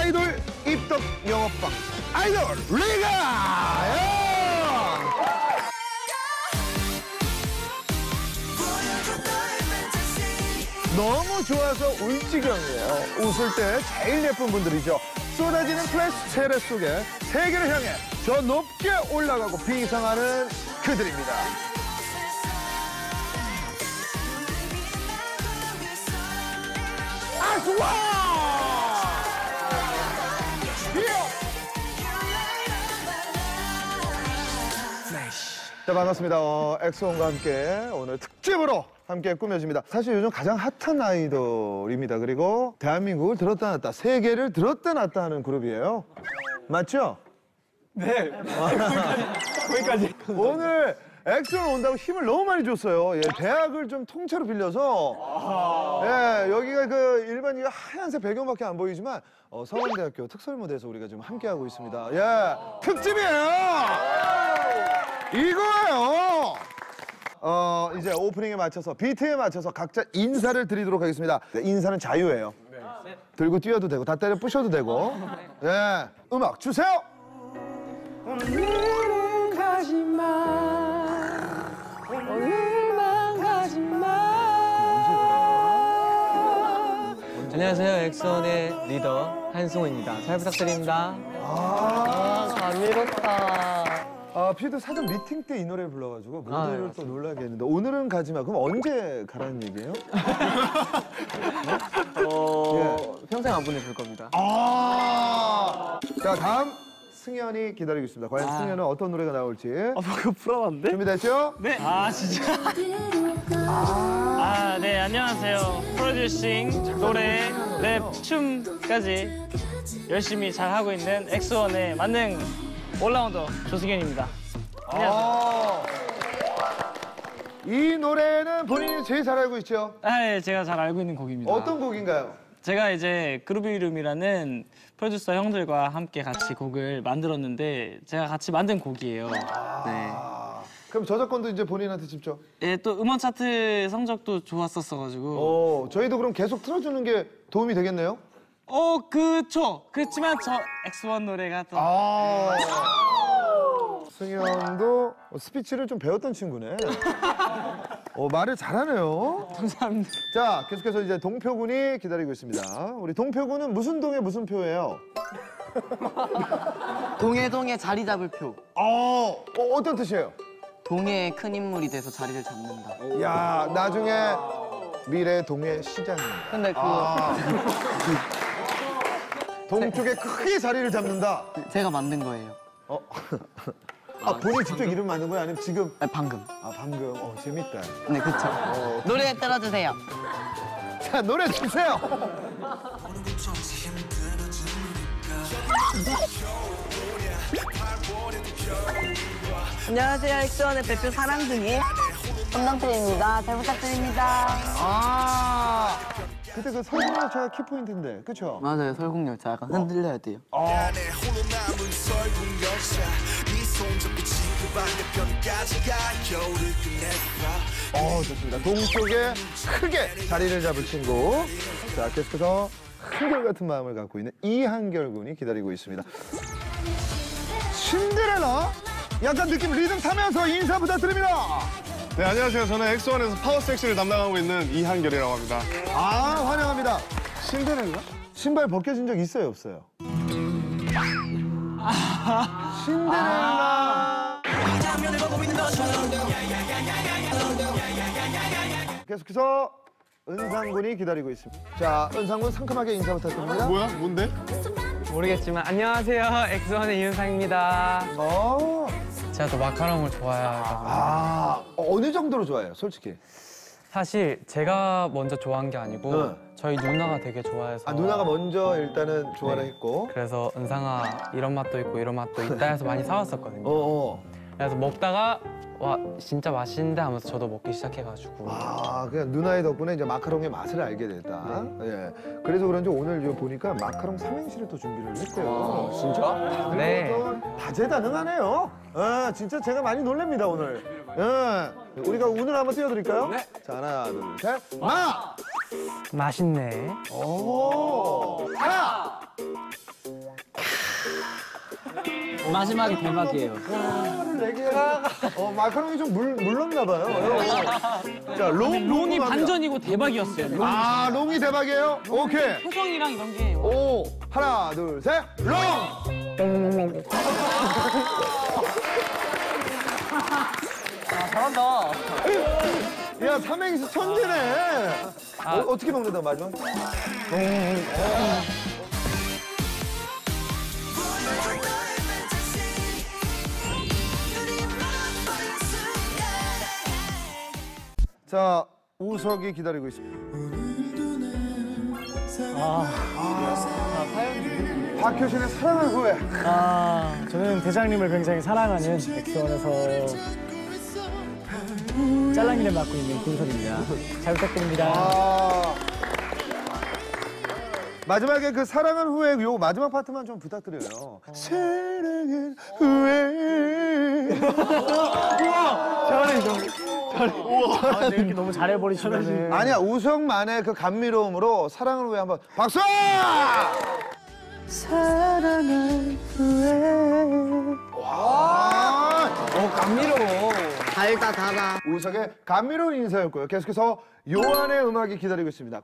아이돌 입덕 영업방 아이돌 리가! 너무 좋아서 울 지경이에요. 웃을 때 제일 예쁜 분들이죠. 쏟아지는 플래시 세례 속에 세계를 향해 저 높게 올라가고 비상하는 그들입니다. 아, 좋아! 자, 반갑습니다. 엑소원과 함께 오늘 특집으로 함께 꾸며집니다. 사실 요즘 가장 핫한 아이돌입니다. 그리고 대한민국을 들었다 놨다, 세계를 들었다 놨다 하는 그룹이에요. 맞죠? 네. 거기까지. 오늘 엑소원 온다고 힘을 너무 많이 줬어요. 예, 대학을 좀 통째로 빌려서 예, 여기가 그 일반 이 하얀색 배경밖에 안 보이지만 서원대학교 특설무대에서 우리가 지금 함께하고 있습니다. 예, 특집이에요. 이거예요. 이제 오프닝에 맞춰서 비트에 맞춰서 각자 인사를 드리도록 하겠습니다. 인사는 자유예요. 들고 뛰어도 되고 다 때려 부셔도 되고. 예, 음악 주세요. 오늘은 가지마. 오늘만 가지마. 안녕하세요. 엑소원의 리더 한승우입니다. 잘 부탁드립니다. 감미롭다. 피도 사전 미팅 때 이 노래 불러가지고 모두를 또 놀라게 했는데 오늘은 가지마. 그럼 언제 가라는 얘기예요? 평생 안 보내줄 겁니다. 자, 다음 승현이 기다리고 있습니다. 과연 승현은 어떤 노래가 나올지. 그거 불안한데? 준비됐죠? 네. 진짜. 네, 안녕하세요. 프로듀싱, 노래, 랩, 춤까지 열심히 잘 하고 있는 엑소원의 만능 올라운더 조승현입니다. 안녕하세요. 이 노래는 본인이 제일 잘 알고 있죠? 네, 제가 잘 알고 있는 곡입니다. 어떤 곡인가요? 제가 이제 그루비룸이라는 프로듀서 형들과 함께 같이 곡을 만들었는데 제가 같이 만든 곡이에요. 네. 그럼 저작권도 이제 본인한테 직접? 예, 또 음원 차트 성적도 좋았었어가지고. 저희도 그럼 계속 틀어주는 게 도움이 되겠네요? 그쵸. 그렇지만 저 엑소원 노래가 또. 승현도 스피치를 좀 배웠던 친구네. 말을 잘하네요. 감사합니다. 자, 계속해서 이제 동표군이 기다리고 있습니다. 우리 동표군은 무슨 동에 무슨 표예요? 동해 자리 잡을 표. 어떤 뜻이에요? 동해의 큰 인물이 돼서 자리를 잡는다. 야, 나중에 미래 동해 시장입니다. 근데 동쪽에 크게 자리를 잡는다. 제가 만든 거예요. 본인 직접 이름 만든 거야? 아니면 지금? 방금. 방금. 재밌다. 네, 그쵸. 노래 들어주세요. 자, 노래 주세요. 안녕하세요. 엑소원의 대표 사랑둥이 손남편입니다. 잘 부탁드립니다. 그때 그 설국열차가 키포인트인데, 그쵸? 맞아요. 설국열차 약간 흔들려야 돼요. 좋습니다. 동쪽에 크게 자리를 잡을 친구. 자, 계속해서 한결같은 마음을 갖고 있는 이한결 군이 기다리고 있습니다. 신데렐라? 약간 느낌 리듬 타면서 인사 부탁드립니다. 네, 안녕하세요. 저는 엑소원에서 파워섹시를 담당하고 있는 이한결이라고 합니다. 환영합니다. 신데렐라? 신발 벗겨진 적 있어요, 없어요? 신데렐라. 계속해서 은상군이 기다리고 있습니다. 자, 은상군 상큼하게 인사 부탁드립니다. 뭐야? 뭔데? 모르겠지만 안녕하세요. 엑소원의 이윤상입니다. 제가 또 마카롱을 좋아해가지고. 어느 정도로 좋아해요, 솔직히? 사실 제가 먼저 좋아한 게 아니고 저희 누나가 되게 좋아해서. 누나가 먼저 일단은 좋아를 했고. 그래서 은상아 이런 맛도 있고 이런 맛도 있다 해서 많이 사왔었거든요. 그래서 먹다가 와 진짜 맛있는데 하면서 저도 먹기 시작해가지고. 그냥 누나의 덕분에 이제 마카롱의 맛을 알게 됐다. 예. 그래서 그런지 오늘 보니까 마카롱 삼행시를 또 준비를 했대요. 진짜? 네. 또 다재다능하네요. 진짜 제가 많이 놀랍니다 오늘. 우리가 운을 한번 띄워드릴까요? 네. 자, 하나, 둘, 셋. 맛있네. 사. 마지막이 대박이에요. 마카롱이 좀 물렀나 봐요. 자, 롱이 갑니다. 반전이고 대박이었어요. 롱. 아, 롱이 대박이에요? 오케이. 표정이랑 이런 게. 오, 하나, 둘, 셋, 롱! 잘한다. 야, 삼행시 천재네. 어떻게 먹는다, 마지막? 자, 우석이 기다리고 있습니다. 박효신의 사랑을 후회. 저는 대장님을 굉장히 사랑하는 엑소원에서 짤랑이를 맡고 있는 군석입니다. 잘 부탁드립니다. 마지막에 그 사랑은 후회 요 마지막 파트만 좀 부탁드려요. 사랑은 후회. 근데 이렇게 너무 잘해버리시면은 아니야, 우석만의 그 감미로움으로 사랑을 후회 한번 박수! 사랑은 후회. 와, 감미로워. 달다 달아. 우석의 감미로운 인사였고요. 계속해서 요한의 음악이 기다리고 있습니다.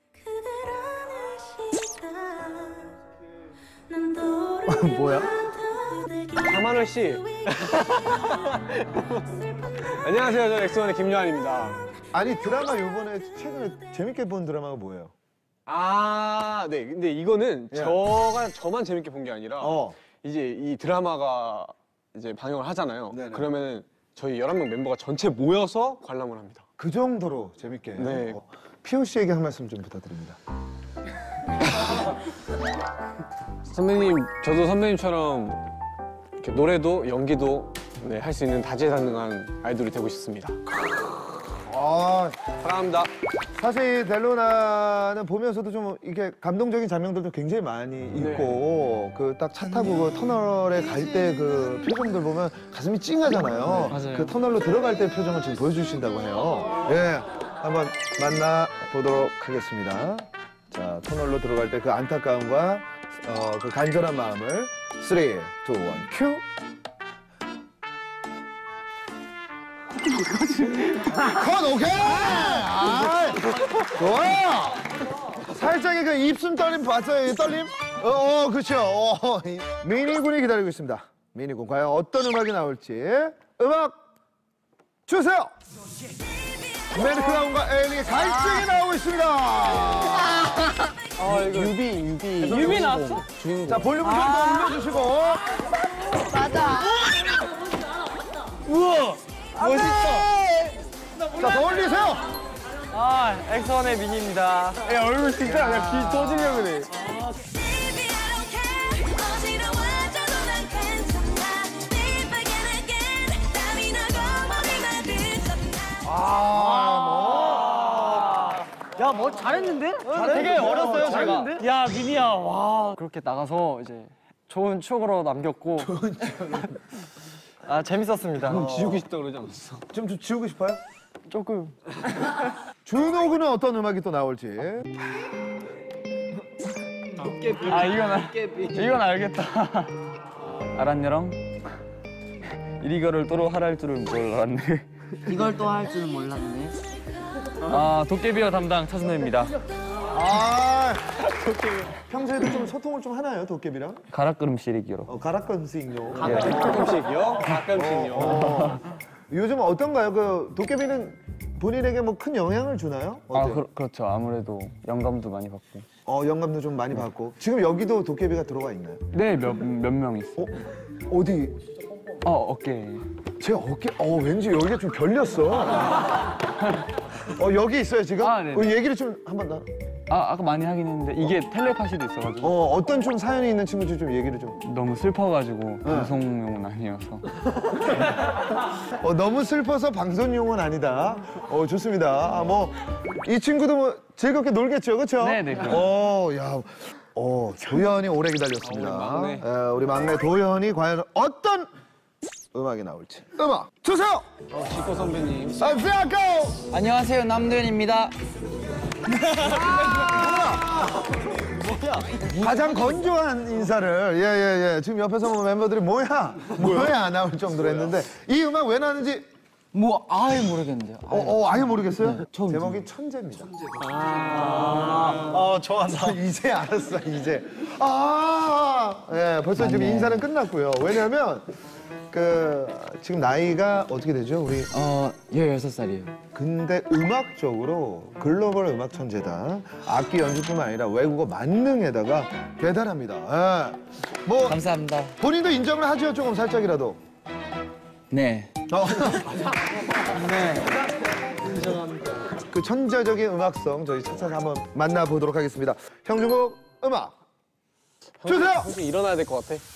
뭐야? 강만월 씨. 안녕하세요. 저는 엑소원의 김요한입니다. 아니, 드라마 요번에 최근에 재밌게 본 드라마가 뭐예요? 아, 네. 근데 이거는 예. 저만 재밌게 본 게 아니라 어. 이제 이 드라마가 이제 방영을 하잖아요. 네네. 그러면 저희 11명 멤버가 전체 모여서 관람을 합니다. 그 정도로 재밌게. 네. 피오 씨에게 한 말씀 좀 부탁드립니다. 선배님, 저도 선배님처럼 이렇게 노래도 연기도 네, 할 수 있는 다재다능한 아이돌이 되고 싶습니다. 아, 사랑합니다. 사실 델로나는 보면서도 좀 이렇게 감동적인 장면들도 굉장히 많이 있고 그 딱 차 타고 그 터널에 갈 때 그 표정들 보면 가슴이 찡하잖아요. 맞아요. 그 터널로 들어갈 때 표정을 지금 보여주신다고 해요. 예, 한번 만나 보도록 하겠습니다. 자, 터널로 들어갈 때 그 안타까움과 그 간절한 마음을 3, 2, 1, 큐. 컷 오케이! 아, 좋아요! 살짝의 그 입숨 떨림 봤어요? 이 떨림? 그렇죠. 미니군이 기다리고 있습니다. 미니군, 과연 어떤 음악이 나올지. 음악 주세요! 매드크라운과 에일리의 갈증이 나오고 있습니다. 유비 나왔어? 자, 볼륨을 좀 더 올려주시고. 맞아. 우와! 멋있다. 자, 더 올리세요! 아, 엑소원의 미니입니다. 야, 얼굴 진짜 그냥 비 터지려고 그래. 야, 뭐 잘했는데? 되게 어렸어요, 제가. 야, 미니야, 와. 그렇게 나가서 이제 좋은 추억으로 남겼고. 아, 재밌었습니다. 지우고 싶다 그러지 않았어? 좀 지우고 싶어요? 조금. 준호군은 어떤 음악이 또 나올지. 아, 이건 알겠다. 알았냐랑? 이리거를 또로 하랄 줄은 몰랐네. 이걸 또 할 줄은 몰랐네. 아, 도깨비와 담당 차순호입니다. 아, 평소에도 좀 소통을 좀 하나요, 도깨비랑? 가락걸음 시리기로. 가락건스잉요. 가끔씩요? 가끔씩요. 요즘 어떤가요? 그 도깨비는 본인에게 뭐 큰 영향을 주나요? 아, 어때요? 그렇죠. 아무래도 영감도 많이 받고. 영감도 좀 많이 받고. 지금 여기도 도깨비가 들어와 있나요? 네, 몇 명 있어. 어디? 어깨. 제 어깨, 왠지 여기가 좀 결렸어. 여기 있어요, 지금? 아, 네네. 얘기를 좀 한번 나. 아까 많이 하긴 했는데 이게 텔레파시도 있어가지고 어떤 좀 사연이 있는 친구들 좀 얘기를 좀. 너무 슬퍼가지고 방송용은 아니어서. 너무 슬퍼서 방송용은 아니다. 좋습니다. 이 친구도 뭐 즐겁게 놀겠죠, 그렇죠? 네네, 그럼. 야, 도현이 오래 기다렸습니다. 우리 막내. 우리 막내 도현이 과연 어떤 음악이 나올지. 음악 주세요. 지코 선배님. go. 안녕하세요, 남도현입니다. 가장 건조한 인사를 예예예 지금 옆에서 보면 멤버들이 뭐야 나올 정도로 했는데 이 음악 왜 나왔는지 뭐 아예 모르겠는데요. 아예 모르겠어요? 제목이 천재입니다. 좋아한다. 이제 알았어 이제. 예 벌써 지금 인사는 끝났고요. 왜냐면 지금 나이가 어떻게 되죠 우리? 16살이에요. 근데 음악적으로 글로벌 음악 천재다. 악기 연주뿐만 아니라 외국어 만능에다가 대단합니다. 예. 뭐 감사합니다. 본인도 인정을 하죠 조금 살짝이라도. 네. 그 천재적인 음악성 저희 차차가 한번 만나보도록 하겠습니다. 형중국 음악 주세요. 형식 일어나야 될 것 같아.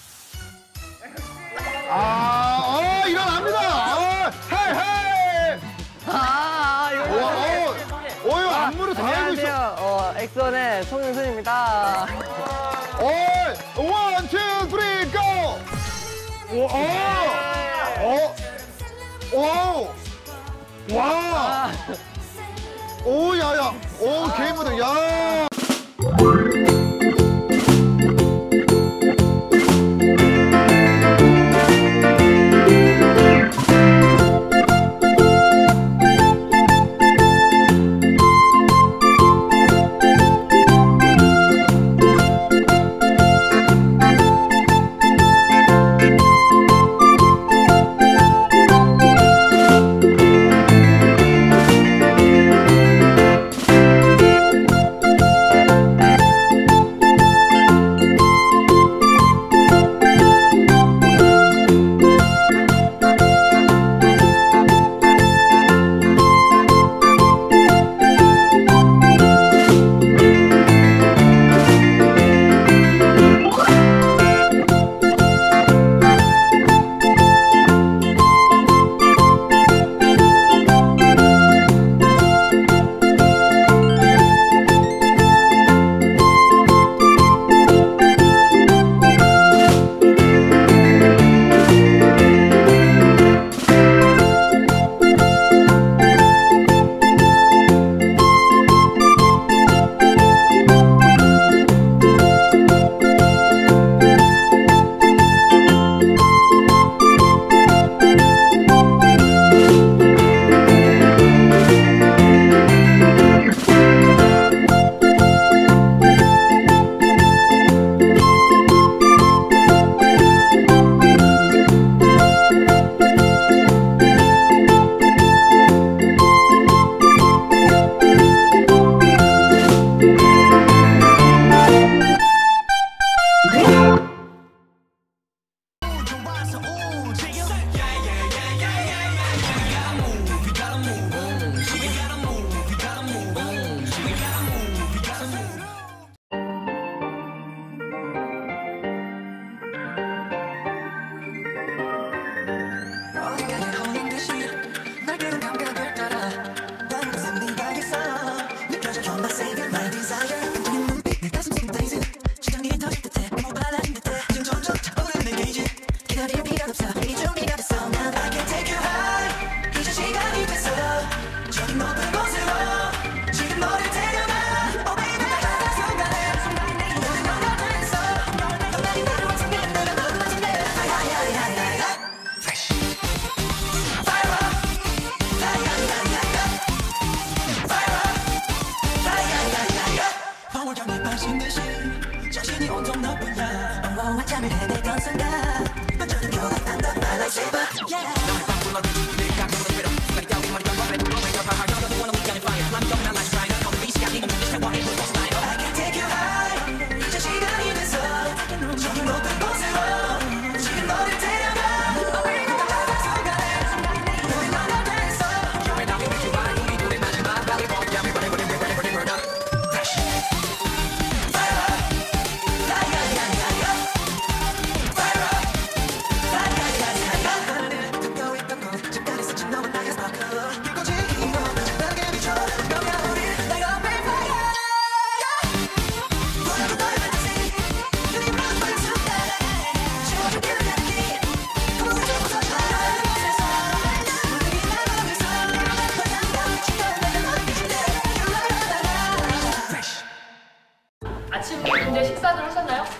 일어납니다. 헤이. 이거 안무를 다 알고 있어. 안녕하세요. 엑소의 송윤순입니다. 원, 투, 쓰리, 고! 와! 오, 야야! 오, 개인 무대, 야!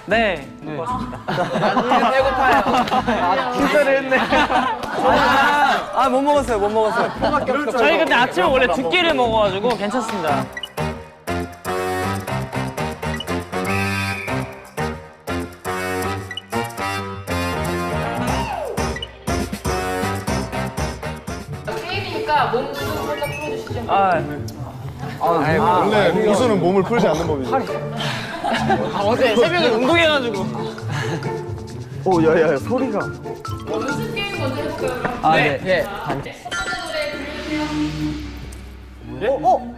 네, 고맙습니다. 못 먹었어요, 못 먹었어요. 저희 근데 아침에 원래 두 끼를 먹어가지고 괜찮습니다. 게임이니까 몸 좀 살짝 풀어주시죠. 원래 고수는 몸을 풀지 않는 법이죠. 어제 새벽에 운동해가지고. 오, 야야, 소리가. 연습 게임 먼저 해볼까요, 그럼? 네. 예. 첫 번째 노래 들려주세요.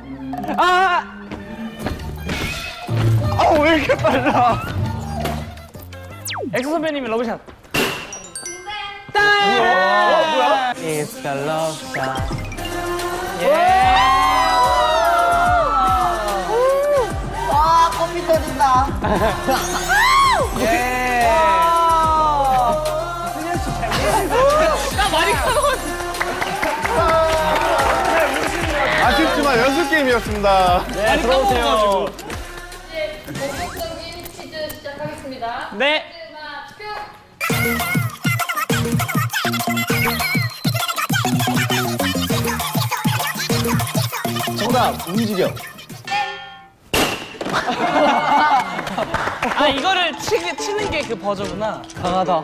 왜 이렇게 빨라? 엑소 선배님의 러브샷. It's the love shot. 와, 껌이 터진다. 아쉽지만 연습 게임이었습니다. 많이 들어오세요. 이제 본격적인 퀴즈 시작하겠습니다. 네. 음악 큐! 정답, 움직여. 아 이거를 치는 게 그 버저구나. 강하다.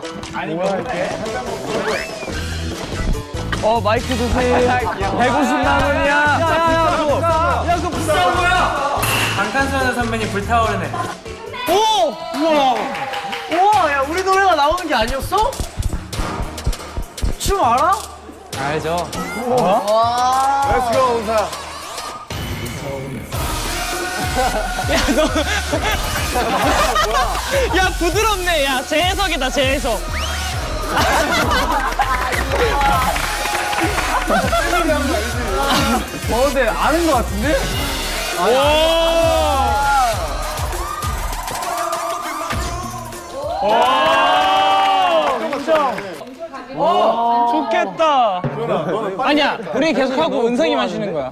마이크 주세요. 150만 원이야. 야 그거 비싼 거야. 방탄소년단 선배님 불타오르네. 우와, 야, 우리 노래가 나오는 게 아니었어? 춤 알아? 알죠. Let's go, 은사. 야 부드럽네. 야 재해석이다 재해석. 근데 아는 거 같은데? 좋겠다. 아니야 우리 계속하고 은상이 마시는 거야.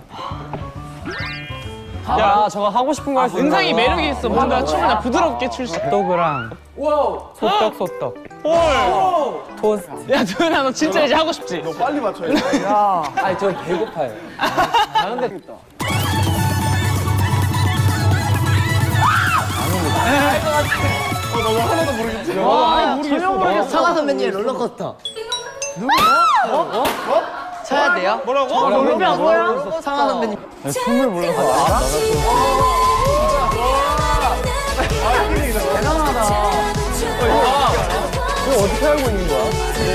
야, 저거 하고 싶은 거 할 수 있는 은상이 매력이 있어. 뭔가 춤을 다 부드럽게 출 수 있어. 소떡이랑 소떡. 토스트. 야 도현아 너 진짜 이제 하고 싶지? 빨리 맞춰야 돼. 아니, 저 배고파요. 너무 하나도 모르겠지? 전혀 모르겠어. 상하 선배님 롤러코스터. 누구야? 쳐야 돼요? 뭐라고? 노래가 뭐야? 상하 선배님. 춤을 몰라서. 이거 어떻게 알고 있는 거야?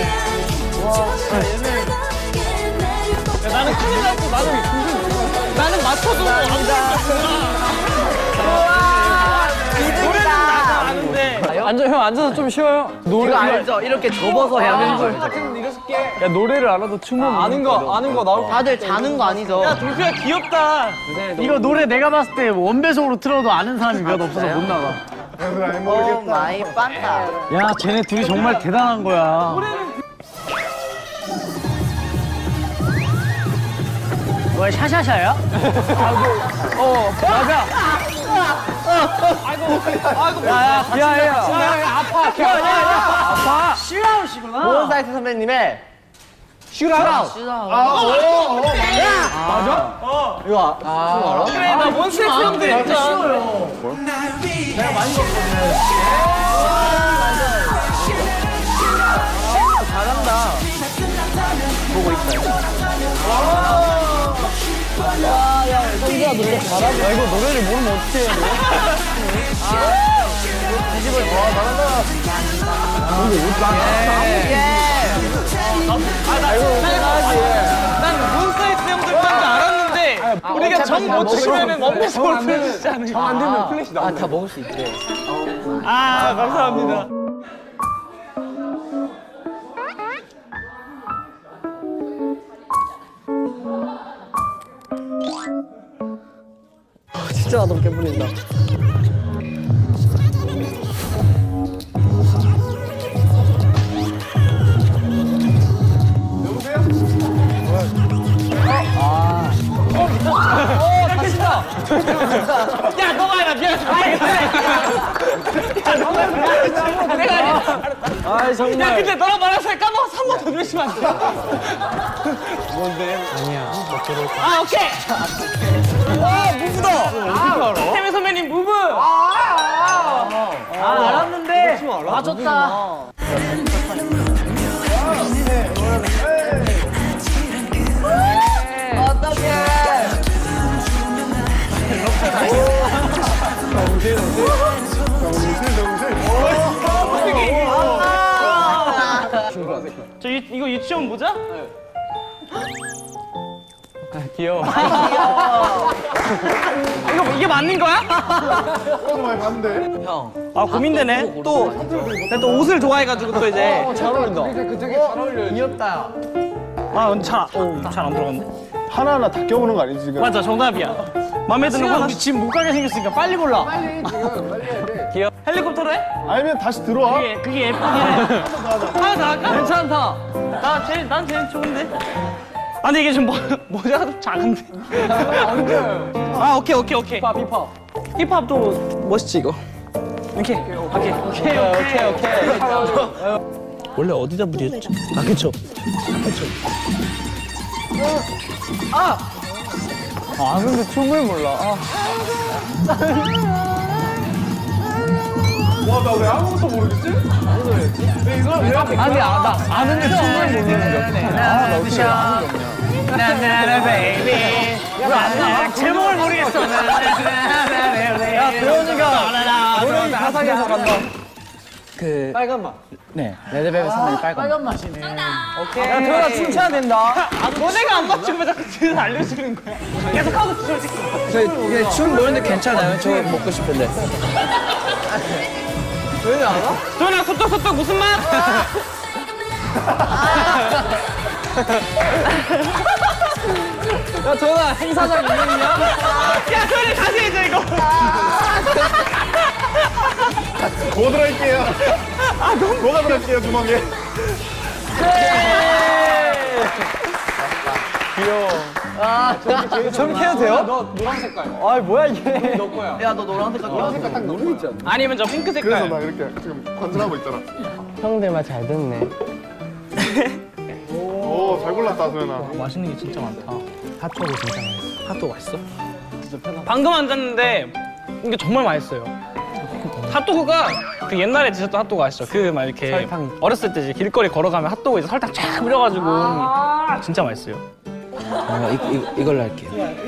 야, 나는 큰일 났어. 나는 맞춰도 노래는 나가 아는데. 형 앉아서 좀 쉬어요. 이거 알죠? 이렇게 접어서 해야 되는 거. 야, 노래를 알아도 춤은 아는 거 나올 다들 자는 거 아니죠? 야 동표야 귀엽다. 이거 노래 내가 봤을 때 원배속으로 틀어도 아는 사람이 몇 없어서 못 나가. 아니, 오 모르겠다. 마이 판타. 야, 쟤네 둘이 정말 대단한 거야. 뭐야, 샤샤샤야? 맞아. 야, 아파. 아파. 슈라우시구나. 모원사이트 선배님의 슈라우. 이거 알아? 그래 나 원스텝 형들 있잖아. 이거 노래를 모르면 어떡해. 난 몬스타엑스 형들 건 줄 알았는데 우리가 정 못 치면은 원배속으로 틀어주지 않을까. 안 되면 플래시 나오네. 다 먹을 수 있대. 아 감사합니다. 진짜 맛없게 뿌린다. 야 너가 해라 미안해. 내가 아니야. 아 정말. 야 근데 너랑 말한 사이 까먹어서 한 번 더 내시면 안 돼? 아니야. 못 들을 거야. 아 오케이. 무브다. 태민 선배님 무브. 알았는데. 맞췄다. 이거 유치원 모자? 귀여워. 이게 맞는 거야? 저도 많이 봤는데. 아 고민되네. 또 옷을 좋아해가지고 또 이제. 잘 어울린다. 되게 잘 어울려요. 귀엽다. 아 근데 잘안 들어갔네. 하나하나 다 껴보는 거 아니지 지금? 맞아 정답이야. 마음에 드는 거 하나. 우리 집 못 가게 생겼으니까 빨리 골라. 헬리콥터로 해? 아니면 다시 들어와. 그게 예쁘긴 해. 하나 더 할까? 괜찮다. 난 제일 좋은데. 아 근데 이게 좀 모자가 좀 작은데. 아 오케이. 힙합 힙합. 힙합도 멋있지 이거. 오케이. 원래 어디다 무리했지? 아 그쵸. 아 근데 춤을 몰라. 와, 나 왜 아무것도 모르겠지? 아니 나 아는데 춤을 모르는데. 나 어떻게 아는 게 없냐. 나나나 베이비. 왜안 나와? 제목을 모르겠어. 야 도현이가 노래 가사에서 간다. 그 빨간 맛. 네. 레드벨벳 선배님 빨간. 맛이네. 야 도현아 춤춰야 된다. 너네가 안 맞추고 왜 자꾸 뒤에서 알려주는 거야? 계속 하고 있어. 저 춤 노는데 괜찮아요? 저 먹고 싶은데. 도현이 알아? 도현아 소떡 무슨 맛? 야 도현아 행사장 유명이냐? 야 도현이 다시 해줘 이거. 뭐 들어갈게요? 뭐가 들어갈게요 주먹에? 저렇게 해도 돼요? 너 노란 색깔. 아 뭐야 이게? 너 거야. 야, 너 노란 색깔 노란 색깔 딱 노래 있지 않나? 아니면 저 핑크 그래서 색깔. 나 이렇게 지금 관찰하고 있잖아. 형들 말 잘 듣네. 오, 잘 골랐다 소연아. 맛있는 게 진짜 많다. 핫도그 진짜 맛있어. 핫도그 맛있어? 방금 앉았는데 이게 정말 맛있어요. 핫도그가 그 옛날에 드셨던 핫도그 아시죠? 그 막 이렇게 설탕. 어렸을 때 이제 길거리 걸어가면 핫도그 이제 설탕 쫙 뿌려가지고 진짜 맛있어요. 이걸로 할게요.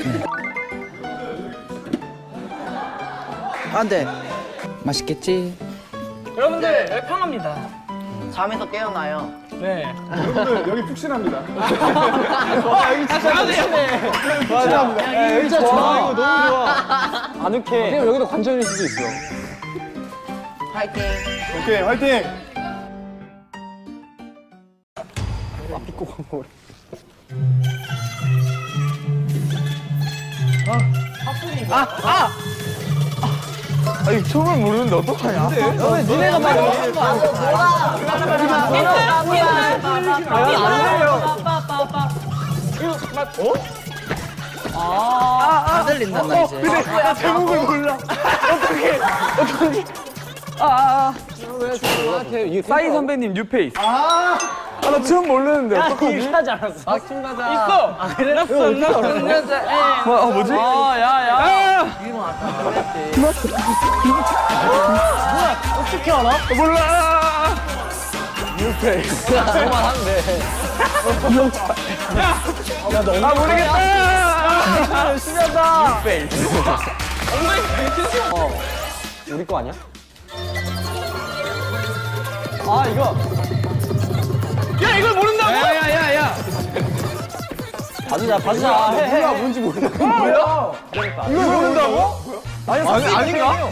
안 돼. 맛있겠지? 여러분들 여기 편합니다. 잠에서 깨어나요. 네. 여러분들 여기 푹신합니다. 여기 진짜 푹신해. 맞아. 여기 진짜 좋아. 이거 너무 좋아. 아늑해. 그냥 여기도 관전일 수도 있어. 화이팅. 오케이, 화이팅! 아니 춤을 모르는데 어떡하냐? 왜 니네가 말해? 다 들린다, 나 이제. 나 제목을 몰라. 어떡해. 싸이 선배님 뉴페이스. 나 춤 모르는데 어떡하지? 하지 않았어. 춤 가자. 있어. 낯선 여자. 뭐지? 야. 어떻게 알아? 몰라. 뉴페이스. 그만 하면 돼. 야, 모르겠다. 열심히 한다. 뉴페이스. 우리 거 아니야? 아, 이거. 야 이걸 모른다고? 야야야야. 봐주자. 해. 뭔지 모르겠어. 뭐야? 이걸 모른다고? 아닌가?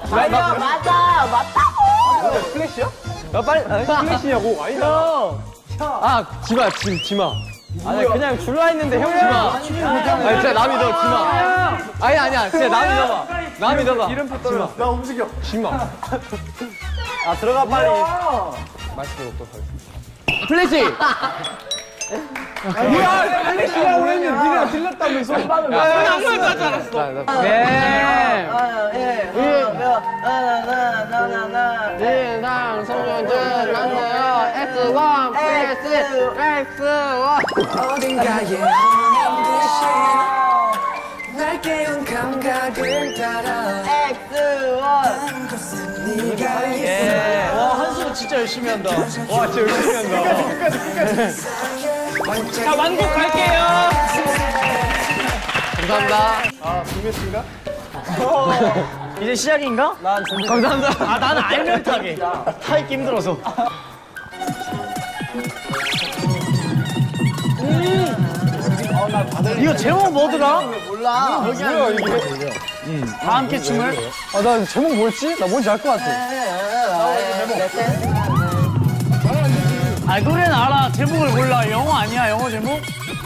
맞아. 플래시야? 야 빨리 플래시냐고. 아니다. 아 지마. 아니 그냥 줄라 했는데 형 지마. 아니 진짜 나 믿어 지마. 아니야 진짜 나 믿어봐. 이름표 떨어. 나 움직여. 지마. 아 들어가 빨리. 맛있게 먹고 살. 플래시. 뭐야 플래시가 오랬는데 니네가 들렸다면서. 야 아무 말도 하지 않았어. 네. 나나나나나나. 보여주면서요. X1 vs X1. 어딘가에 날 깨운 감각을 따라 X1. 네가 있어. 와 한수 진짜 열심히 한다. 와 진짜 열심히 한다. 자 완곡 갈게요. 감사합니다. 아, 준비했습니다. 이제 시작인가? 감사합니다. 아 나는 알면 타게. 타기 힘들어서. 이거 제목 뭐더라? 몰라. 뭐야 이게? 다 함께 춤을? 아 나 제목 뭐였지? 나 뭔지 알 것 같아. 아 노래는 알아. 제목을 몰라. 영어 아니야? 영어 제목?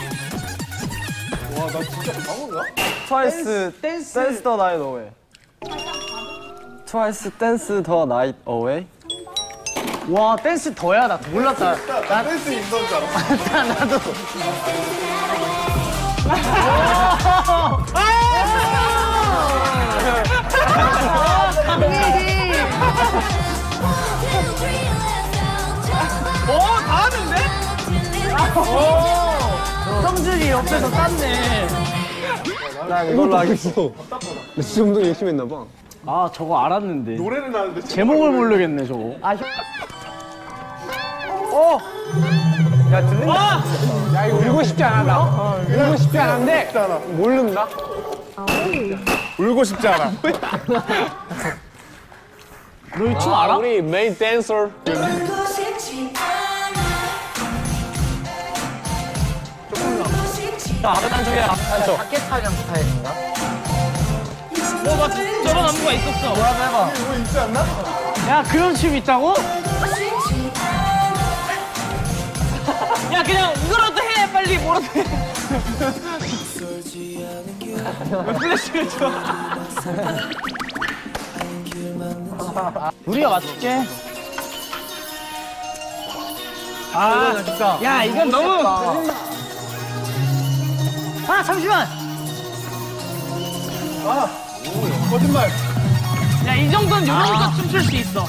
트와이스 댄스 더 나이트 어웨이. 트와이스 댄스 더 나이트 어웨이. 와 댄스 더야. 나 몰랐다. 나 댄스 인도인 줄 알았어. 나도. 다 하는데? 성준이 옆에서 땄네. 나 이걸로 하겠어. 나 진짜 운동 열심히 했나 봐. 아 저거 알았는데. 노래는 아는데 제목을 모르겠네 저거. 야 들린다. 야 이거 울고 싶지 않아 나. 울고 싶지 않은데 모른다. 울고 싶지 않아. 너 이 춤 알아? 우리 메인 댄서. 울고 싶지 밖에 촬영 스타일인가? 나 저런 안무가 있었어. 이거 있지 않나? 야 그런 춤 있다고? 야 그냥 이거라도 해 빨리 뭐라도 해. 플래시를 줘. 우리가 맞출게. 아, 야 이건 너무. 아 잠시만. 거짓말. 야 이 정도는 요러니까 춤출 수 있어.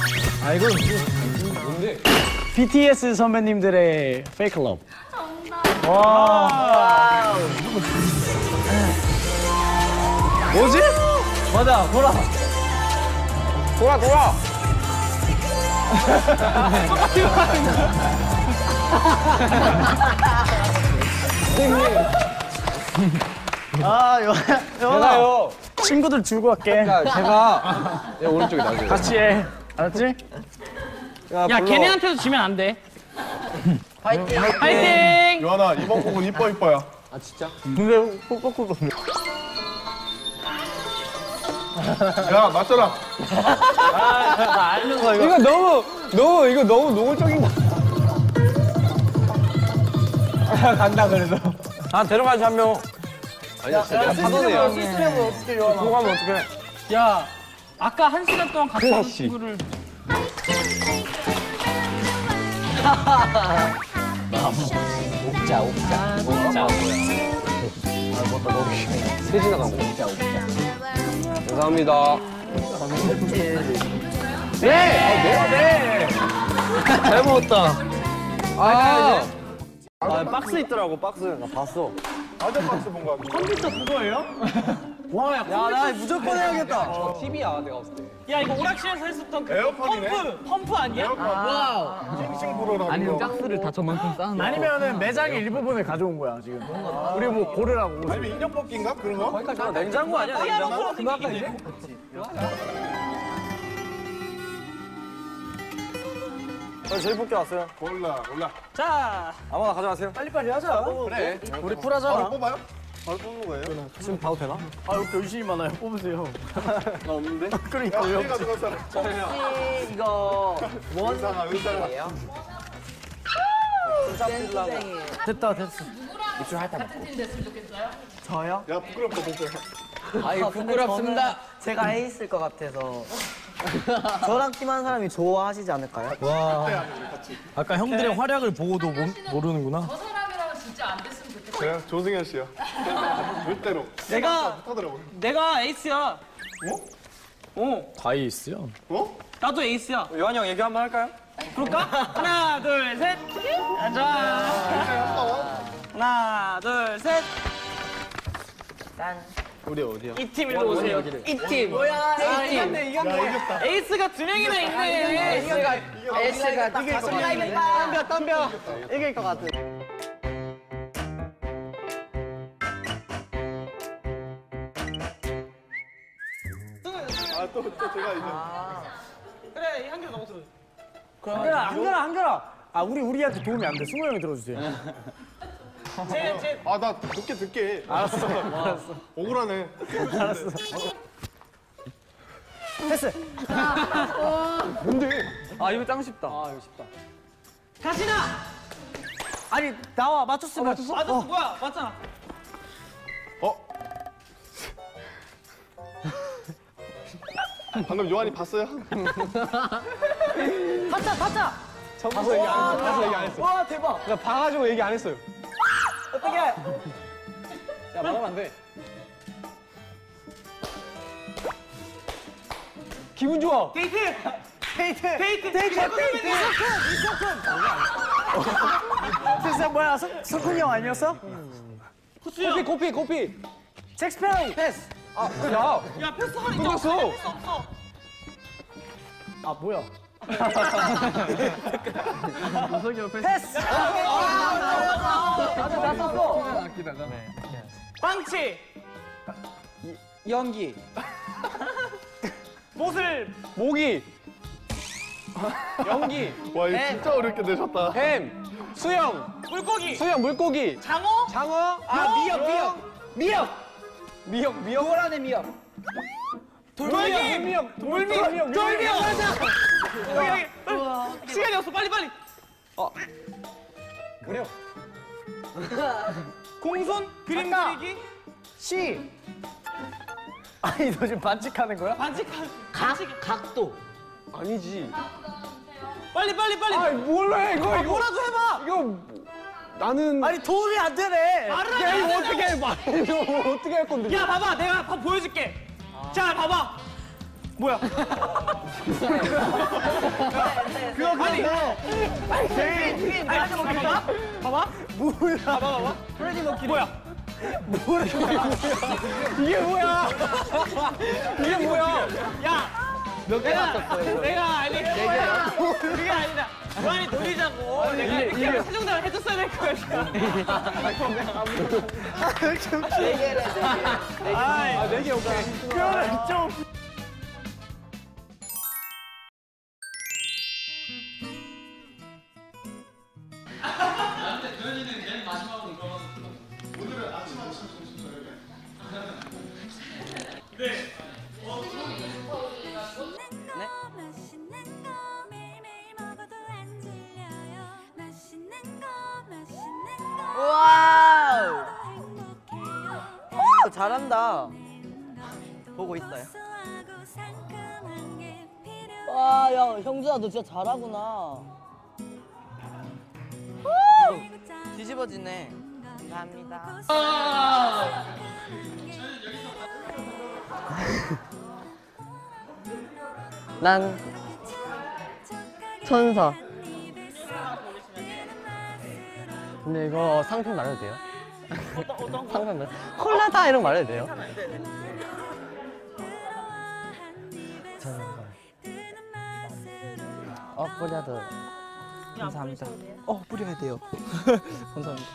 BTS 선배님들의 페이크 러브. 와. 뭐지? 맞아 보라. 돌아. 아 영아. 내가요. 친구들 줄고 갈게. 야 제가 야 오른쪽에 나중에. 같이 해. 알았지? 야 걔네한테도 지면 안 돼. 파이팅. 파이팅. 요한아, 이번 곡은 이뻐야. 아 진짜? 근데 꾹꾹꾹. 야, 맞잖아. 나 알는 거 이거. 이거 너무 노골적인 거. 간다 그래서. 아 데려가지 한 명. 아니야 진짜 파도네요. 시스템을 어떻게 요? 그거 하면 어떡해? 야 아까 1시간 동안 같이 한 플래시. 친구를. 셋이 나간 거. 감사합니다. 네. 잘 먹었다. 아, 박스 있더라고 박스. 나 봤어. 아저박스 뭔가. 컴퓨터 그거예요? 와, 야, 나 무조건 해야겠다. TV야 내가 봤을 때. 야 이거 오락실에서 했었던 그 에어컨이네. pom프 아니야? 싱싱 불어라고. 아니면 짝수를 다 저만큼 쌓은 거. 아니면은 매장의 일부분을 가져온 거야 지금. 우리 뭐 고르라고. 아니면 인형 뽑기인가? 그런 거? 거기까지 냉장고 아니야? 냉장고? 그만까 이제? 저 제일 뽑기 왔어요. 몰라. 자 아무나 가져가세요. 빨리빨리 하자. 그래. 우리 바로 쿨하잖아. 뽑아요? 바로 뽑는 거예요? 지금 봐도 되나? 아 이렇게 의심이 많아요. 뽑으세요. 나 없는데? 야, 그러니까요. 우리가 들어간 사람. 혹시 이거 의사가. 됐다 됐어. 같은 팀 됐으면 좋겠어요? 저요? 야, 부끄럽다, 진짜. 아이 부끄럽습니다. 제가 해 있을 것 같아서 저랑 팀한 사람이 좋아하시지 않을까요? 아까 형들의 활약을 보고도 모르는구나. 저 사람이랑은 진짜 안 됐으면 좋겠어요. 제가 조승현 씨요. 절대로. 내가 하더라고요. 내가 에이스야. 다 에이스요. 어? 나도 에이스야. 요한이 형 얘기 한번 할까요? 부를까? 하나, 둘, 셋. 앉아. 하나, 둘, 셋. 우리 어디야? 이 팀 일로 오세요. 이 팀. 뭐야? A팀. 이겼다. 에이스가 2명이나 있네. S가 이길 것 같아. 덤벼. 이길 것 같아. 또 제가 이제. 그래, 이 한결 너무 들어. 한결아. 아 우리한테 도움이 안 돼. 승우 형이 들어주세요. 아, 나 늦게 듣게. 알았어. 억울하네. 패스. 아 이거 짱 쉽다. 가시나. 아니 나와 맞췄으면 맞았어, 뭐야? 맞잖아. 어? 방금 요한이 봤어요? 타짜. 봐서 얘기 안 했어. 봐서 얘기 안 했어. 와 대박. 나 봐가지고 얘기 안 했어요. 어떻게? 야 말하면 안 돼. 기분 좋아. 데이트. 진짜 뭐야? 석훈이 형 아니었어? 코피. 잭스페로 패스. 야, 야, 패스하니까. 끝났어. 패스 없어. 아 뭐야? 패스. 나 썼어. 빵치. 연기. 못을. 모기. 연기. 와, 이거 진짜 어렵게 내셨다. 뱀. 수영. 물고기. 물고기. 장어. 장어. 미역. 노란의 미역. 돌미역. 돌미역. 여기. 시간이 없어. 빨리. 그래요. 공손. 그림 그리기. 시. 아니 너 지금 반칙하는 거야? 반칙한. 각도. 아니지. 빨리. 아, 몰라 이거. 뭐라도 해봐. 이거 나는. 아니 도움이 안 되네. 말을 야, 이거 해. 어떻게 해? 말이야. 어떻게 할 건데? 야, 봐봐. 내가 밥 보여줄게. 자, 봐봐. 뭐야? 그거 아니. 아니, 먹겠다. 봐봐. 뭐야? 봐봐. 프레디 머큐리. 뭐야? 이게 뭐야? 이게 뭐야? 야. 내가 아니 그게 아니다. 요한이 돌리자고. 내가 이렇게 세종대왕 해줬어야 될 거야. 아, 4개 오케이. 그거는 좀. 와우. 잘한다. 보고 있어요. 와, 야, 형준아, 너 진짜 잘하구나. 뒤집어지네. 감사합니다. 난 천사. 근데 이거 상품 말해도 돼요? 상품 말 콜라다 이런 거 말해도 돼요? 뿌려도 감사합니다. 뿌려야 돼요. 감사합니다.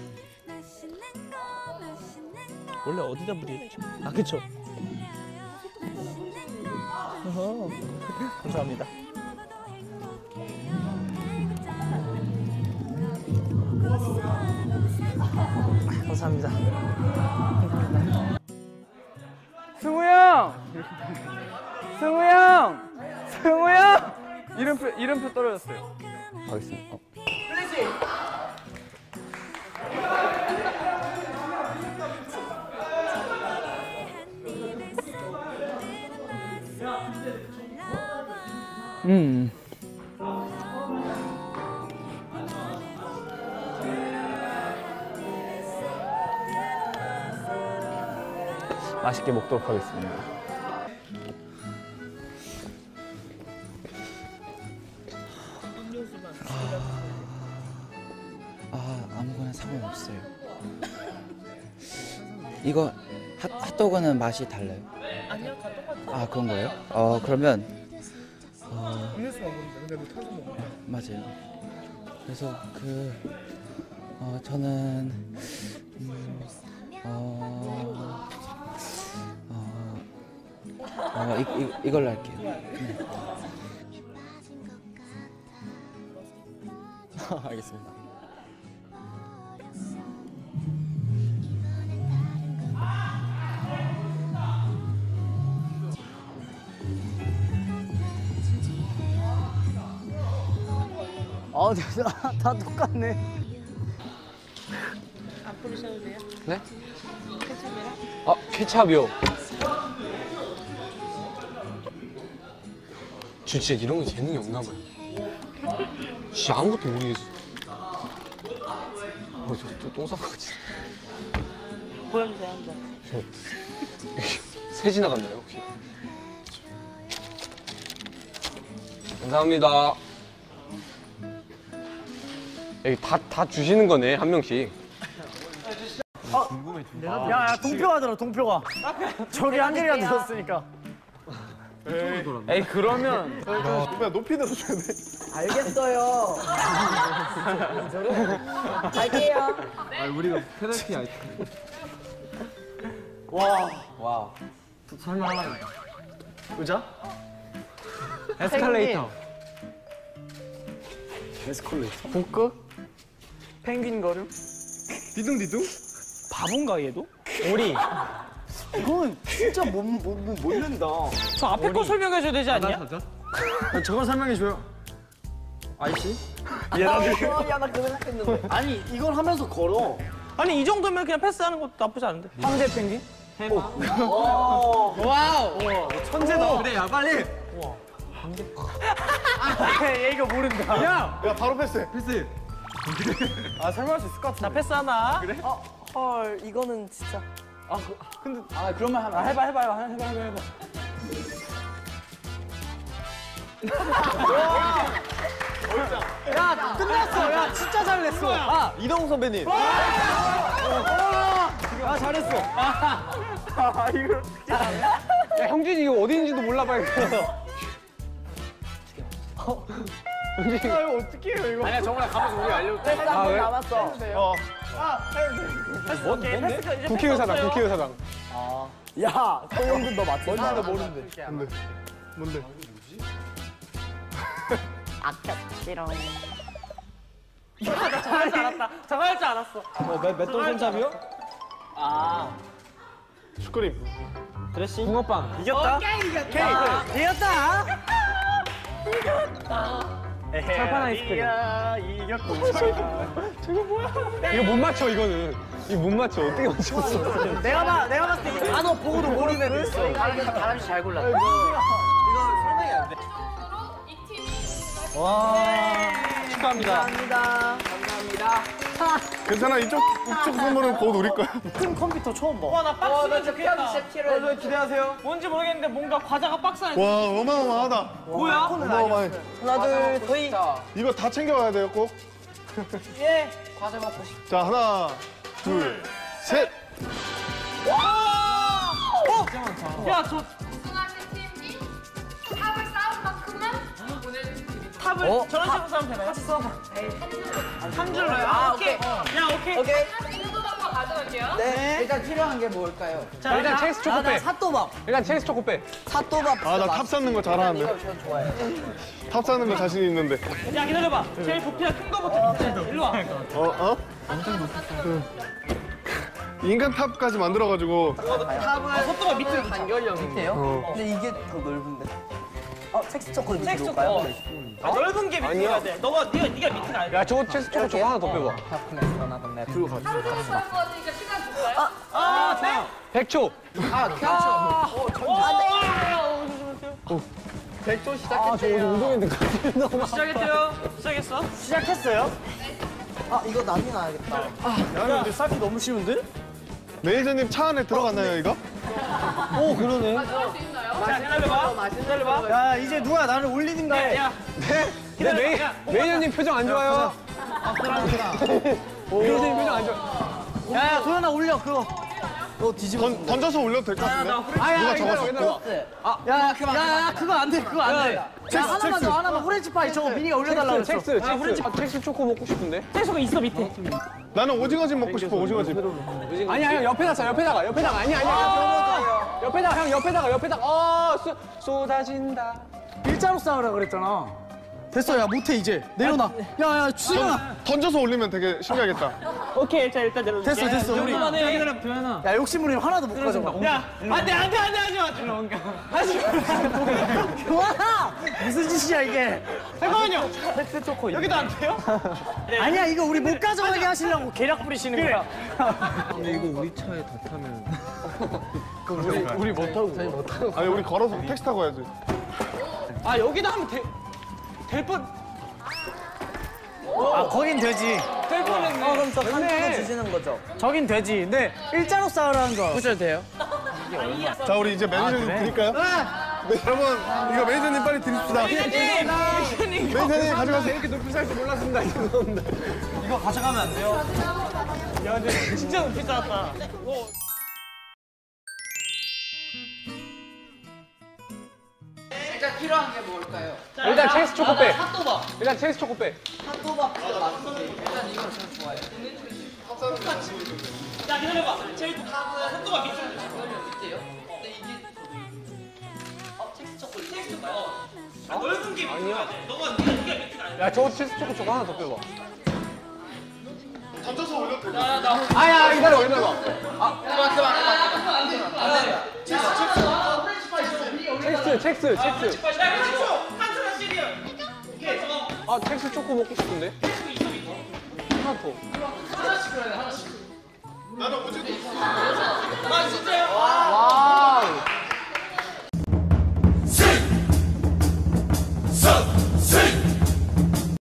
원래 어디다 뿌리지? 아, 그쵸. 감사합니다. 감사합니다. 승우 형! 승우 형! 승우 형! 이름표 떨어졌어요. 가겠습니다. 맛있게 먹도록 하겠습니다. 상관없어요. 이거 핫도그는 맛이 달라요? 아니요, 다 똑같아요. 아 그런 거예요? 그러면 음료수만 먹는데 근데 뭐 탄산 먹어. 맞아요. 그래서 저는 이걸로 할게요. 네. 알겠습니다. 다 똑같네. 안 부르셔도 돼요? 네? 케첩이랑? 케찹이요. 진짜 이런 거 재능이 없나 봐요. 진짜 아무것도 모르겠어. 저똥 싸고 같이. 보여주세요, 한 번. 새 지나갔나요 혹시? 감사합니다. 여기 다 주시는 거네 한 명씩. 야, 동표가 동표가. 저기 한결이가 들었으니까. 에이 그러면 그냥 높이 들어줘야 돼. 알겠어요. 갈게요. 우리가 페널티 아이템. 와. 설마 하나. 의자? 에스컬레이터. 에스컬레이터. 북극? 펭귄 걸음? 디둥디둥? 바본가 얘도? 오리. 이건 진짜 모른다. 저 앞에 거 설명해줘야 되지 않냐? 저건 설명해줘요. 아이씨? 야, 나 그거 생각했는데. 아니, 이걸 하면서 걸어. 아니 이 정도면 그냥 패스하는 것도 나쁘지 않은데. 황제 펭귄? 와우. 천재다. 그래 야 빨리. 얘 이거 모른다. 야 바로 패스해. 패스. 아, 설명할 수 있을 것 같은데. 나 패스 하나. 그래? 헐, 이거는 진짜. 그러면 해봐. 야, 끝났어. 야, 진짜 잘 냈어. 이동욱 선배님. 아, 잘했어. 이걸 야 형준이 이거 어디인지도 몰라봐야겠어. 형준이 이거 어떻게 해요, 이거? 아니야 정훈아 가면서 우리 알려줄게. 패스 한번 왜? 남았어. 국회의사당 국회의사당. 야, 소영준 너 맞지? 뭔지도 모르는데. 뭔데? 아꼈지롱. 저거 할 줄 알았다. 저거 할 줄 알았어. 맷돌 손잡이요? 슈크림. 드레싱? 붕어빵. 이겼다? 이겼다! 철판 아이스크림. 이겼고. 이거 못 맞춰 이거는. 이거 못 맞춰 어떻게 맞췄어? 내가 봤을 때 이 단어 보고도 모르는 애도 있어. 바람씨 잘 골랐다. 이 팀이 축하합니다. 감사합니다. 괜찮아 이쪽 선물은 곧 우리 거야. 큰 컴퓨터 처음 봐. 와 나 박스는 좋겠다. 진짜 필요해. 기대하세요. 뭔지 모르겠는데 뭔가 과자가 박스 안에. 와 어마어마하다. 뭐야? 어마어마해. 하나, 둘, 셋. 이거 다 챙겨와야 돼요 꼭. 예. 과자 먹고 싶어. 자 하나 둘 셋. 야, 저 우승하신 팀이 탑을 쌓은 만큼만 보내드립니다. 탑을 저런 식으로 싸면 되나요? 같이 써봐. 한 줄로요? 오케이. 야, 오케이. 오케이. 친구방과 가져갈게요. 네. 일단 필요한 게 뭘까요? 자, 일단 체스 초코 빼. 핫도밥. 일단 체스 초코 빼. 삿도밥. 아 나 탑 쌓는 거 잘하는데. 이거 저 좋아해요. 탑 쌓는 거 자신 있는데. 야, 기다려봐. 제일 부피가 큰 거부터. 일로 와. 어? 인간 탑까지 만들어가지고. 속도가 밑으로 붙여. 밑에요? 근데 이게 더 넓은데. 텍스 초콜릿 텍스 밑으로 초코. 올까요? 넓은 게 밑에 가야 돼. 네가 밑에 가야 돼. 야 저거 체스 초코 저거 하나 더 빼봐. 하루 종일 사는 거니까 시간 줄까요? 아, 네. 100초. 백조 아 저거 어디 운동했는데 갑자기 너무. 시작했대요. 시작했어? 시작했어요? 이거 남이 나야겠다. 야, 근데 쌓기 너무 쉬운데? 매니저님 차 안에 들어갔나요 이거? 오, 그러네. 할 수 있나요? 자, 기다려봐. 야, 이제 누가 나를 올리든가 해. 야, 네 매니저님 표정 안 좋아요. 교수님 표정 안 좋아. 야, 도현아 올려 그거. 너 뒤집어. 던져서 올려도 될 것 같은데? 아야, 누가 적었어? 야, 그거 안 돼, 그거 안 돼. 야, 하나만 더, 하나만. 오렌지 파이 저거 민이가 올려달라고 그랬어. 첵스 초코 먹고 싶은데? 채소가 있어 밑에. 나는 오징어집 먹고 싶어, 오징어집. 아니야 형 옆에다가 아니야. 옆에다가 쏟아진다. 일자로 싸우라 그랬잖아. 됐어, 야 못해 이제. 내려놔. 야, 주승아. 던져서 올리면 되게 신기하겠다. 오케이, 자 일단 내려. 됐어, 우리. 도현아. 야, 욕심부리면 하나도 못 가져가. 야, 안돼 하지 마. 교환아! 무슨 짓이야 이게? 잠깐만요. 텍스 초코. 여기도 안 돼요? 아니야, 이거 우리 못 가져가게 하시려고 계략 부리시는 거야. 근데 이거 우리 차에 다 타면 우리 못하고. 아니, 우리 걸어서 택시 타고 가야지. 아 여기다 하면 될 뻔. 아, 거긴 되지. 될 뻔했네. 그럼 저 한턱 주시는 거죠? 저긴 되지. 근데 일자로 싸우라는 거. 보셔도 돼요? 자, 우리 이제 매니저님 드릴까요? 네, 여러분, 이거 매니저님 빨리 드립시다. 매니저님 가져가세요. 이렇게 높이 살 줄 몰랐습니다. 이거 가져가면 안 돼요? 야, 근데 진짜 높이 쌓았다. 일단 필요한 게 뭘까요? 일단 첵스 초코 빼. 핫도밥. 일단 첵스 초코 빼. 핫도밥 진짜 맛있는데 일단 이거 저 좋아해요. 야, 기다려봐. 제일 핫도그 밑에. 밑에요? 근데 이게 텍스 초콜릿. 텍스 초콜릿. 넓은 게 밑에. 너가 네가 밑에 가. 야 저 첵스 초코 저거 하나 더 빼봐. 던져서 올려도 돼. 아야 기다려. 그만. 첵스. 야, 한참 시리얼. 오케이, 저거. 아 첵스 초코 먹고 싶은데? 하나 더. 하나씩 그래야 돼, 하나씩.